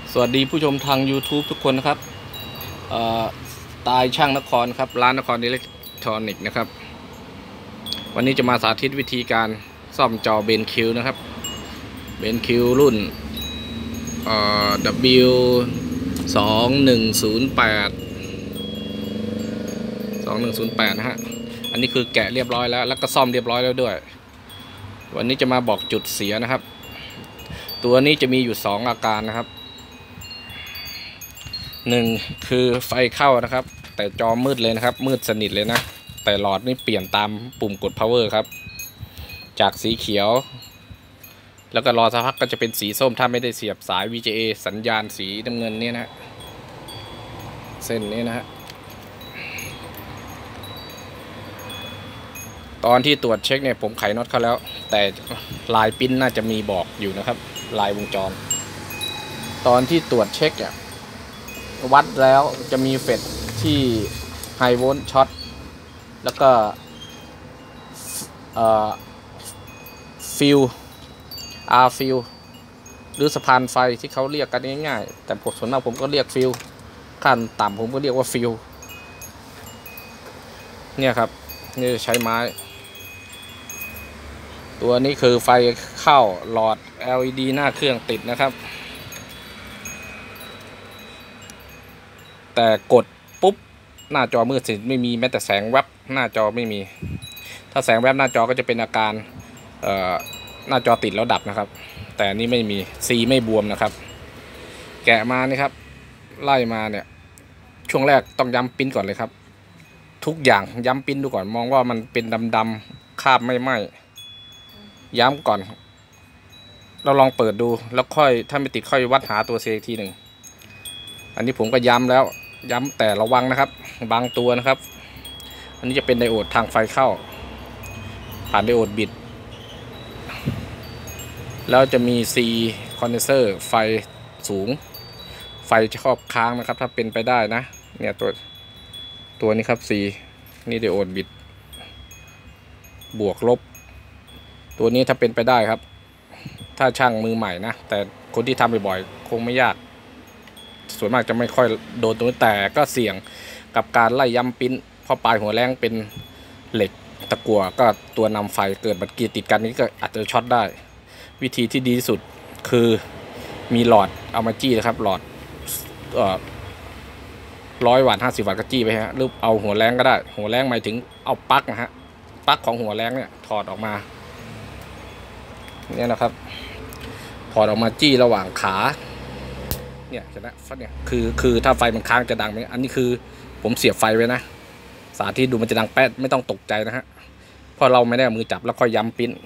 สวัสดีผู้ชมทาง YouTube ทุกคนนะครับตายช่างนครครับร้านนครอิเล็กทรอนิกส์นะครับวันนี้จะมาสาธิตวิธีการซ่อมจอเบนคิวนะครับเบนคิวรุ่นW 2108นะฮะอันนี้คือแกะเรียบร้อยแล้วก็ซ่อมเรียบร้อยแล้วด้วยวันนี้จะมาบอกจุดเสียนะครับตัวนี้จะมีอยู่2อาการนะครับ1คือไฟเข้านะครับแต่จอมืดเลยนะครับมืดสนิทเลยนะแต่หลอดนี่เปลี่ยนตามปุ่มกด power ครับจากสีเขียวแล้วก็รอสักพักก็จะเป็นสีส้มถ้าไม่ได้เสียบสาย VGA สัญญาณสีน้ำเงินนี่นะเส้นนี้นะฮะตอนที่ตรวจเช็คเนี่ยผมไขน็อตเขาแล้วแต่ลายปิ้นน่าจะมีบอกอยู่นะครับลายวงจรตอนที่ตรวจเช็คเนี่ยวัดแล้วจะมีเฟสที่ไฮโวลต์ช็อตแล้วก็ฟิลฟิลหรือสะพานไฟที่เขาเรียกกันง่ายๆแต่ส่วนมากผมก็เรียกฟิลขั้นต่ำผมก็เรียกว่าฟิลเนี่ยครับนี่ใช้ไม้ตัวนี้คือไฟเข้าหลอด LED หน้าเครื่องติดนะครับแต่กดปุ๊บหน้าจอมืดสนิทไม่มีแม้แต่แสงแวบหน้าจอไม่มีถ้าแสงแวบหน้าจอก็จะเป็นอาการหน้าจอติดแล้วดับนะครับแต่นี่ไม่มีซีไม่บวมนะครับแกะมานี่ครับไล่มาเนี่ยช่วงแรกต้องย้ำปิ้นก่อนเลยครับทุกอย่างย้ำปิ้นดูก่อนมองว่ามันเป็นดำๆคราบไม่ไหม้ย้ำก่อนเราลองเปิดดูแล้วค่อยถ้าไม่ติดค่อยวัดหาตัวเซอีกทีหนึ่งอันนี้ผมก็ย้ำแล้วย้ำแต่ระวังนะครับบางตัวนะครับอันนี้จะเป็นไดโอดทางไฟเข้าผ่านไดโอดบิดแล้วจะมี C คอนเดนเซอร์ไฟสูงไฟชอบค้างนะครับถ้าเป็นไปได้นะเนี่ยตัวนี้ครับ C นี่ไดโอดบิดบวกลบตัวนี้ถ้าเป็นไปได้ครับถ้าช่างมือใหม่นะแต่คนที่ทำบ่อยๆคงไม่ยากส่วนมากจะไม่ค่อยโดนตรงนี้แต่ก็เสี่ยงกับการไล่ย้ำปิ้นเพราะปลายหัวแรงเป็นเหล็กตะกั่วก็ตัวนำไฟเกิดบัตรเกียร์ติดกันนี้ก็อาจจะช็อตได้วิธีที่ดีที่สุดคือมีหลอดเอามาจี้นะครับหลอด100 วัตต์50 วัตต์ก็จี้ไปฮะหรือเอาหัวแรงก็ได้หัวแรงหมายถึงเอาปลั๊กนะฮะปลั๊กของหัวแรงเนี่ยถอดออกมาเนี่ยนะครับถอดออกมาจี้ระหว่างขาเนี่ยเห็นไหมเนี่ยคือถ้าไฟมันค้างจะดังไหมอันนี้คือผมเสียบไฟไว้นะสาธิตดูมันจะดังแป๊ดไม่ต้องตกใจนะฮะเพราะเราไม่ได้มือจับแล้วค่อยย้ำปิ้น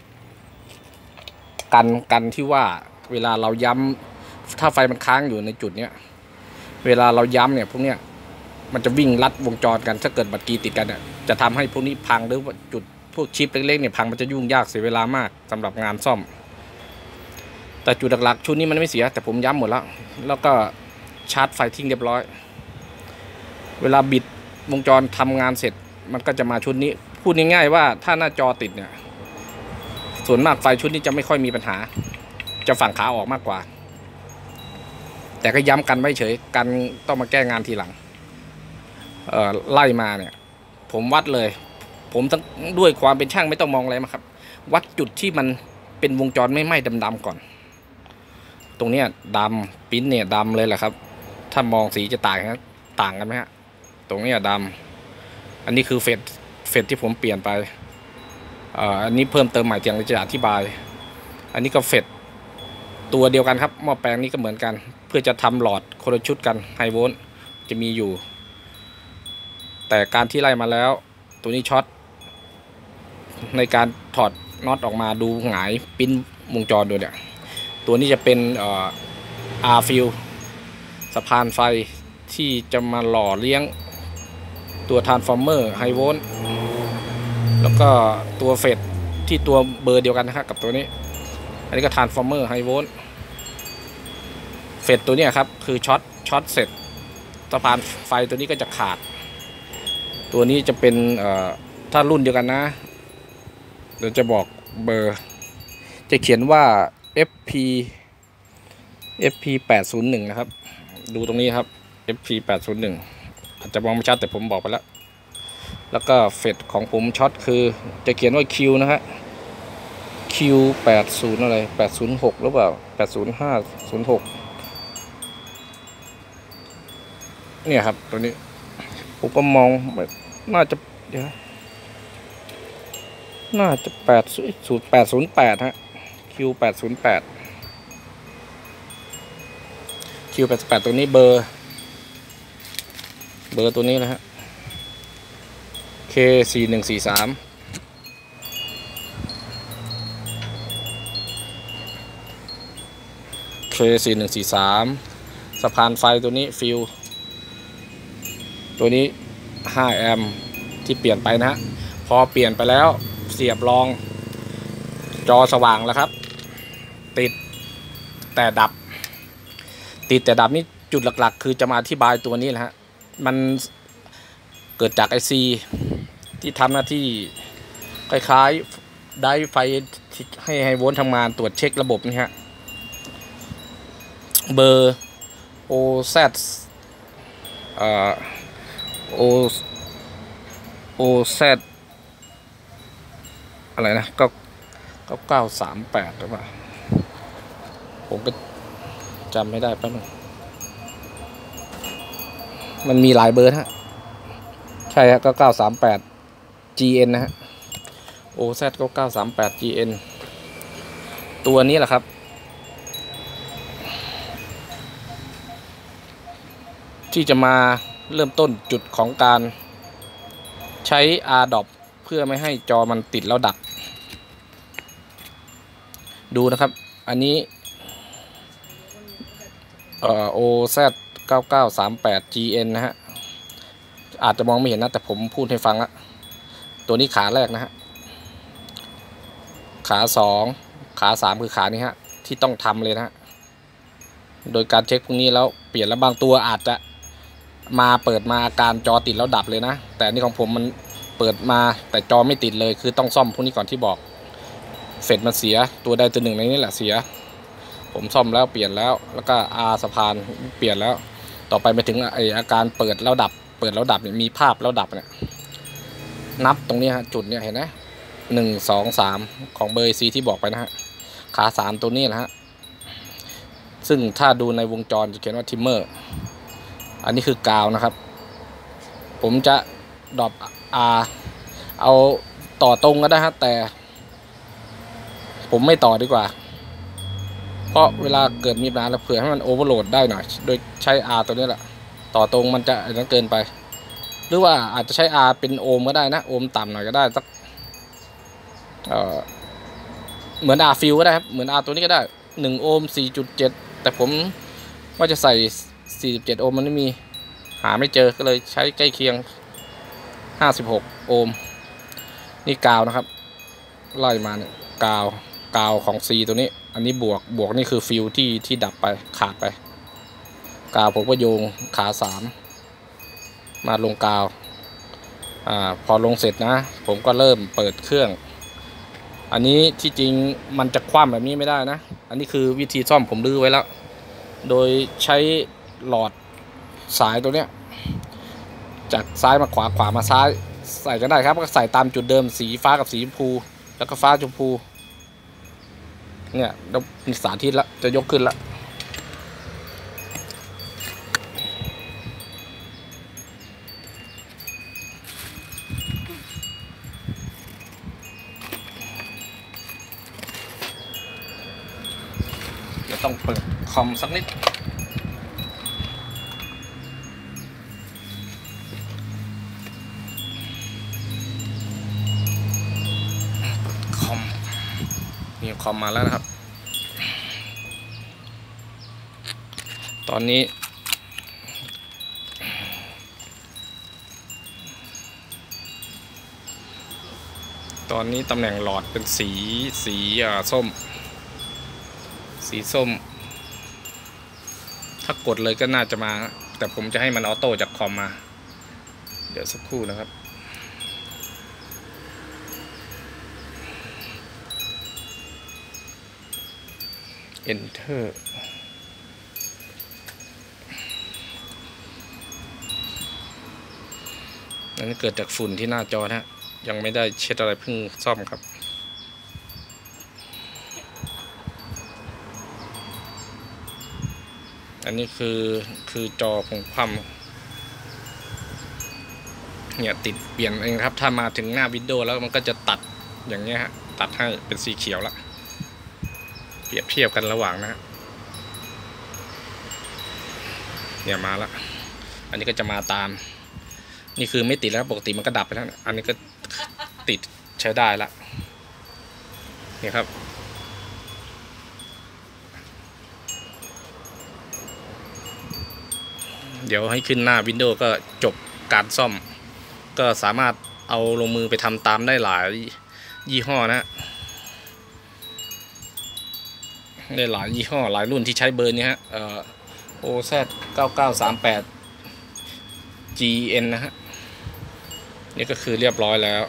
กันที่ว่าเวลาเราย้ำถ้าไฟมันค้างอยู่ในจุดเนี้ยเวลาเราย้ำเนี่ยพวกเนี้ยมันจะวิ่งลัดวงจรกันถ้าเกิดบัตรกีติดกันเนี่ยจะทำให้พวกนี้พังหรือจุดพวกชิปเล็กๆเนี่ยพังมันจะยุ่งยากเสียเวลามากสำหรับงานซ่อมแต่จุดหลักๆชุดนี้มันไม่เสียแต่ผมย้ำหมดแล้วก็ชาร์จไฟทิ้งเรียบร้อยเวลาบิดวงจรทำงานเสร็จมันก็จะมาชุดนี้พูดง่ายๆว่าถ้าหน้าจอติดเนี่ยส่วนมากไฟชุดนี้จะไม่ค่อยมีปัญหาจะฝั่งขาออกมากกว่าแต่ก็ย้ำกันไม่เฉยกันต้องมาแก้งานทีหลังไล่มาเนี่ยผมวัดเลยผมทั้งด้วยความเป็นช่างไม่ต้องมองอะไรมาครับวัดจุดที่มันเป็นวงจรไม่ไหม้ดำๆก่อนตรงเนี้ยดำปิ้นเนี่ยดำเลยแหละครับถ้ามองสีจะต่างกันไหมฮะตรงเนี้ยดำอันนี้คือเฟสที่ผมเปลี่ยนไปอันนี้เพิ่มเติมใหม่เตียงจะอธิบายอันนี้ก็เฟสตัวเดียวกันครับหม้อแปลงนี้ก็เหมือนกันเพื่อจะทำหลอดคนละชุดกันไฮโวลต์จะมีอยู่แต่การที่ไล่มาแล้วตัวนี้ช็อตในการถอดน็อตออกมาดูหงายปิ้นวงจรดูเนี่ยตัวนี้จะเป็นฟิลสะพานไฟที่จะมาหล่อเลี้ยงตัวทรานส์ฟอร์เมอร์ไฮโวลต์แล้วก็ตัวเฟสที่ตัวเบอร์เดียวกันนะครับกับตัวนี้อันนี้ก็ทรานส์ฟอร์เมอร์ไฮโวลต์เฟสตัวนี้ครับคือช็อตเสร็จสะพานไฟตัวนี้ก็จะขาดตัวนี้จะเป็นถ้ารุ่นเดียวกันนะเดี๋ยวจะบอกเบอร์จะเขียนว่า FP FP801 นะครับดูตรงนี้ครับ FP801 อาจจะมองไม่ชัดแต่ผมบอกไปแล้วก็เฟดของผมช็อตคือจะเขียนว่า Q นะฮะ Q80 อะไร806หรือเปล่า80506เนี่ยครับตัวนี้ผมก็มองน่าจะเดี๋ยวน่าจะ808ฮะ Q808 ตัวนี้เบอร์ตัวนี้นะฮะ K4143 K4143 สะพานไฟตัวนี้ฟิลตัวนี้5แอมป์ที่เปลี่ยนไปนะฮะพอเปลี่ยนไปแล้วเสียบรองจอสว่างแล้วครับติดแต่ดับนี่จุดหลักๆคือจะมาอธิบายตัวนี้นะฮะมันเกิดจากไอซีที่ทำหน้าที่คล้ายๆได้ไฟให้โวลต์ทำงานตรวจเช็คระบบนี่ฮะเบอร์ OZ OZ อะไรนะก็938หรือเปล่าผมก็จำไม่ได้แป๊บนึงมันมีหลายเบอร์ฮะใช่ฮะก็938 GN นะฮะ OZ ก็938 GN ตัวนี้แหละครับที่จะมาเริ่มต้นจุดของการใช้ RDOP เพื่อไม่ให้จอมันติดแล้วดับดูนะครับอันนี้OZ 9938 GN นะฮะอาจจะมองไม่เห็นนะแต่ผมพูดให้ฟังละตัวนี้ขาแรกนะฮะขา2ขา3คือขานี้ฮะที่ต้องทำเลยนะฮะโดยการเช็คพวกนี้แล้วเปลี่ยนแล้วบางตัวอาจจะเปิดมาอาการจอติดแล้วดับเลยนะแต่นี่ของผมมันเปิดมาแต่จอไม่ติดเลยคือต้องซ่อมพวกนี้ก่อนที่บอกเฟดมันเสียตัวใดตัวหนึ่งในนี้แหละเสียผมซ่อมแล้วเปลี่ยนแล้วก็สะพานเปลี่ยนแล้วต่อไปไปถึงอาการเปิดแล้วดับเนี่ยมีภาพแล้วดับเนี่ยนับตรงนี้ฮะจุดเนี่ยเห็นไหม1 2 3ของเบอร์ซีที่บอกไปนะฮะขา3ตัวนี้นะฮะซึ่งถ้าดูในวงจรจะเขียนว่าทิมเมอร์อันนี้คือกาวนะครับผมจะดรอปเอาต่อตรงก็ได้ฮะแต่ผมไม่ต่อดีกว่าเพราะเวลาเกิดมีปัญหาแล้วเผื่อให้มันโอเวอร์โหลดได้หน่อยโดยใช้ R ตัวนี้แหละต่อตรงมันจะอันนั้นเกินไปหรือว่าอาจจะใช้ R เป็นโอห์มก็ได้นะโอห์มต่ำหน่อยก็ได้สักเหมือน R ฟิลก็ได้ครับเหมือน R ตัวนี้ก็ได้1 โอห์ม 4.7 แต่ผมว่าจะใส่47 โอห์มมันไม่มีหาไม่เจอก็เลยใช้ใกล้เคียง56 โอห์มนี่กาวนะครับไล่มาเนี่ยกาวของ C ตัวนี้อันนี้บวกนี่คือฟิลที่ดับไปขาดไปกาวผมก็โยงขา3มาลงกาวพอลงเสร็จนะผมก็เริ่มเปิดเครื่องอันนี้ที่จริงมันจะคว่ำแบบนี้ไม่ได้นะอันนี้คือวิธีซ่อมผมลื้อไว้แล้วโดยใช้หลอดสายตัวเนี้ยจากซ้ายมาขวามาซ้ายใส่ก็ได้ครับก็ใส่ตามจุดเดิมสีฟ้ากับสีชมพูแล้วก็ฟ้าชมพูเนี่ยเราสาธิตแล้วจะยกขึ้นแล้วจะต้องเปิดคอมสักนิดคอมนี่คอมมาแล้วนะครับตอนนี้ตำแหน่งหลอดเป็นสีส้มถ้ากดเลยก็น่าจะมาแต่ผมจะให้มันออโต้จากคอมมาเดี๋ยวสักครู่นะครับEnter อันนี้เกิดจากฝุ่นที่หน้าจอนะฮะยังไม่ได้เช็ดอะไรเพิ่งซ่อมครับ อันนี้คือจอของความเนี่ยติดเปลี่ยนเองครับถ้ามาถึงหน้าวิดีโอแล้วมันก็จะตัดอย่างเงี้ยฮะตัดให้เป็นสีเขียวละเปรียบเทียบกันระหว่างนะฮะเนี่ยมาละอันนี้ก็จะมาตามนี่คือไม่ติดแล้วปกติมันก็ดับไปแล้วอันนี้ก็ติดใช้ได้ละนี่ครับเดี๋ยวให้ขึ้นหน้าวินโดว์ก็จบการซ่อมก็สามารถเอาลงมือไปทำตามได้หลายยี่ห้อนะได้หลายยี่ห้อหลายรุ่นที่ใช้เบอร์นี้ฮะOZ 9938 GN นะฮะนี่ก็คือเรียบร้อยแล้ว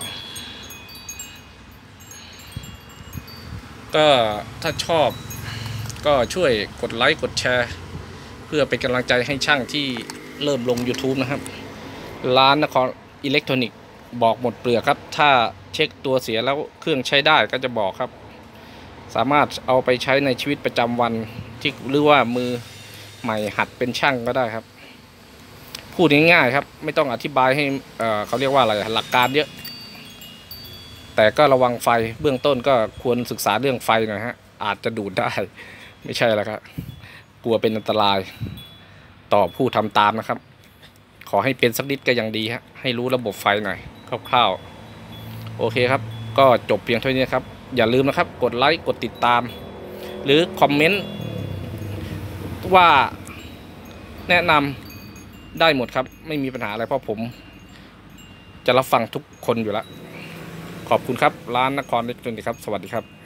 ก็ถ้าชอบก็ช่วยกดไลค์กดแชร์เพื่อเป็นกำลังใจให้ช่างที่เริ่มลง YouTube นะครับร้านนครอิเล็กทรอนิกส์บอกหมดเปลือกครับถ้าเช็คตัวเสียแล้วเครื่องใช้ได้ก็จะบอกครับสามารถเอาไปใช้ในชีวิตประจำวันที่หรือว่ามือใหม่หัดเป็นช่างก็ได้ครับพูดง่ายๆครับไม่ต้องอธิบายให้เขาเรียกว่าอะไรหลักการเยอะแต่ก็ระวังไฟเบื้องต้นก็ควรศึกษาเรื่องไฟหน่อยฮะอาจจะดูดได้ไม่ใช่แล้วครับกลัวเป็นอันตรายต่อผู้ทำตามนะครับขอให้เป็นสักนิดก็ยังดีฮะให้รู้ระบบไฟหน่อยคร่าวๆโอเคครับก็จบเพียงเท่านี้ครับอย่าลืมนะครับกดไลค์กดติดตามหรือคอมเมนต์ว่าแนะนำได้หมดครับไม่มีปัญหาอะไรเพราะผมจะรับฟังทุกคนอยู่แล้วขอบคุณครับร้านนครอิเล็กทรอนิกส์ครับสวัสดีครับ